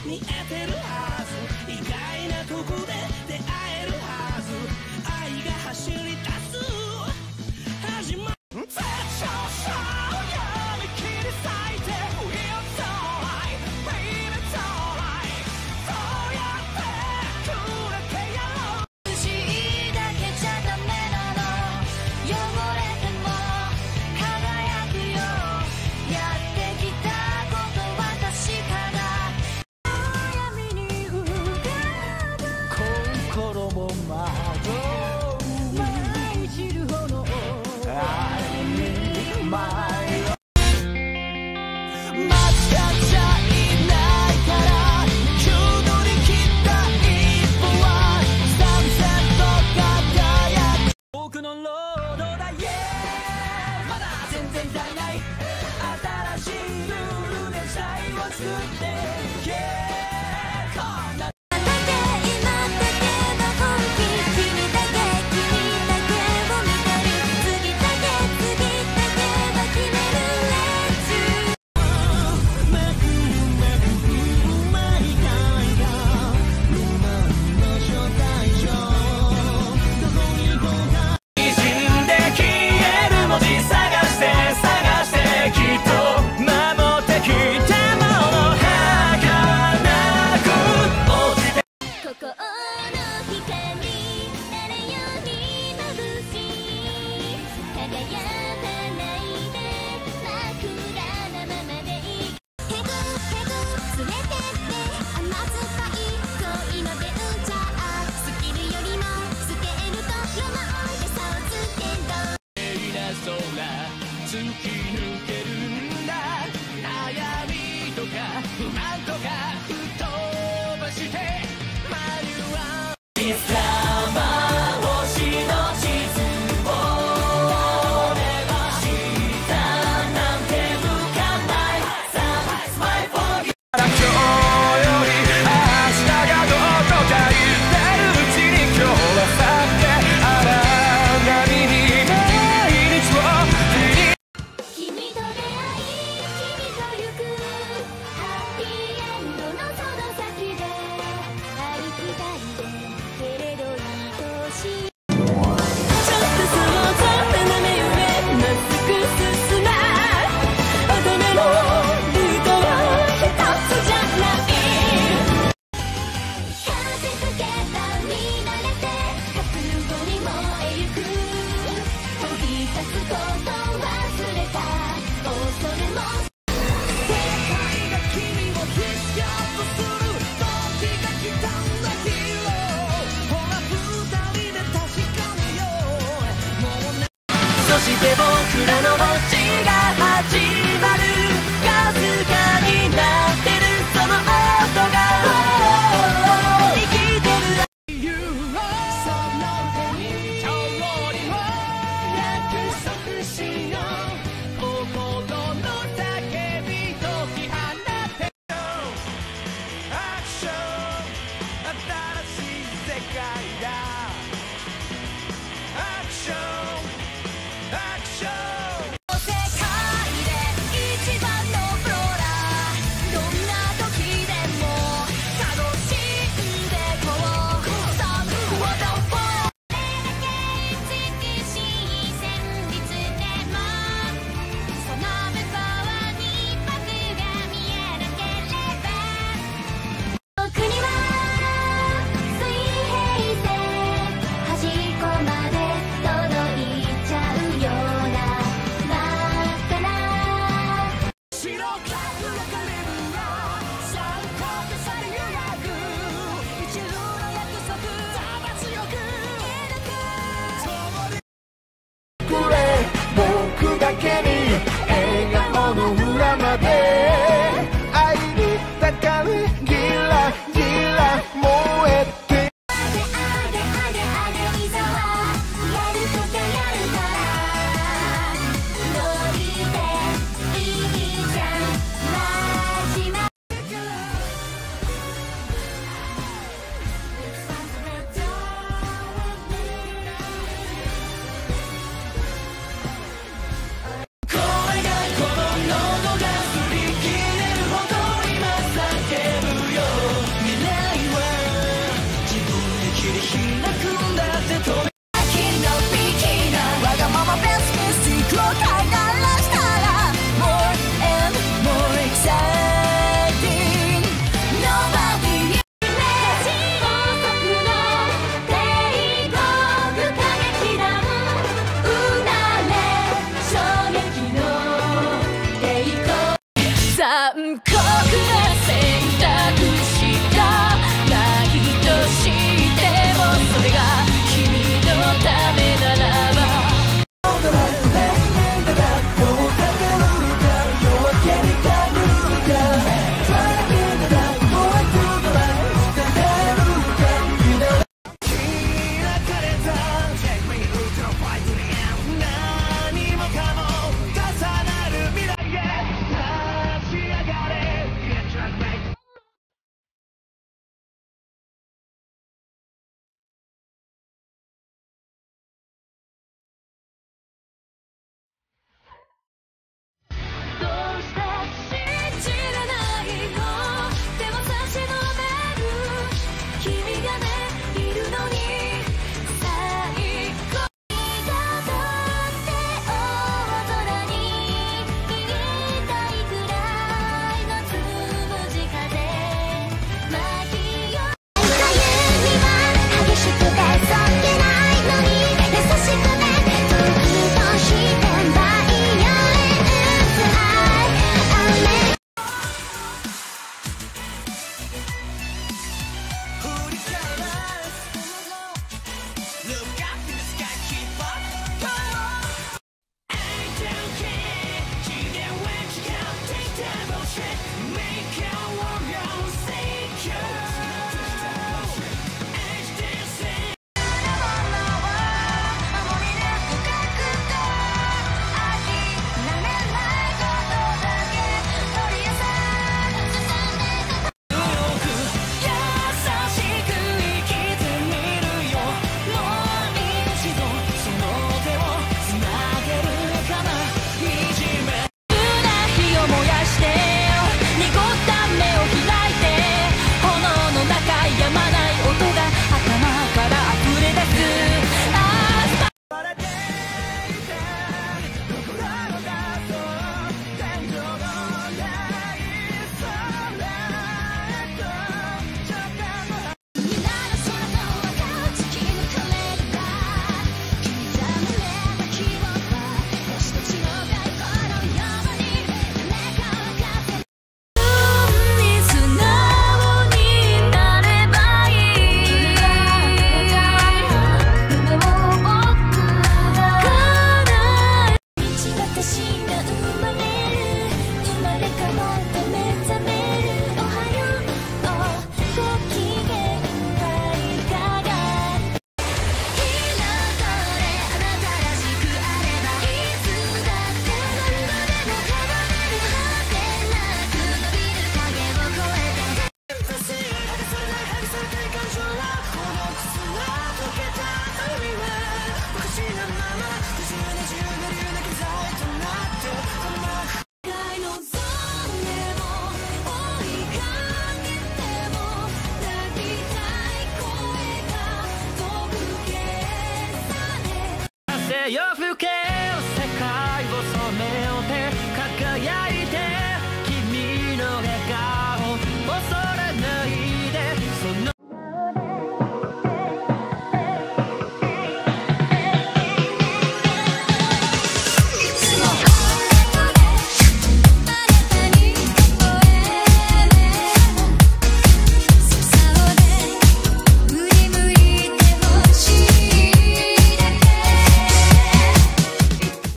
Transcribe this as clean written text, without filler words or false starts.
見えてるはず、意外なとこで出会えるはず、愛が走り出す始まる絶頂さやめきり咲いて It's alright baby it's alright そうやってくれてやろう美しいだけじゃダメなの汚れても輝くよやってきたことは確かだ闇に浮かぶ心も惑う舞い散る炎愛に舞い間違っちゃいないから急乗り切った一歩はサンセット輝く僕のロードだ Yeah まだ全然足りない新しいルールで時代を作って Yeah こんな今だけの本気君だけを見てる次だけは決めるレッツめくうまい会がロマンの招待状どこに行こうか滲んで消える文字探してきっと守ってきたもの儚く落ちて心の光誰より眩しい輝かないで枕なままでいいへぐ連れてって甘酸っぱい恋のベンチャースキルよりもスケールとロマンで差をつけろ空突き抜けるんだ悩みとか不満とか吹っ飛ばしてマニュアル貴様星の地図を目指したなんて向かないさあスマイフォー今日より明日がどこか言ってるうちに今日は去って荒波に毎日を君と出会い君と行くハッピーエンドのその先で歩きたいけれど愛しいちょっとその斜め上まっすぐ進ま乙女のルートは一つじゃない風吹けば見慣れて覚悟に燃えゆく飛び立つこと忘れた恐れも世界が君を必要とする時が来たんだヒーローほら二人で確かめようもうねそして僕らの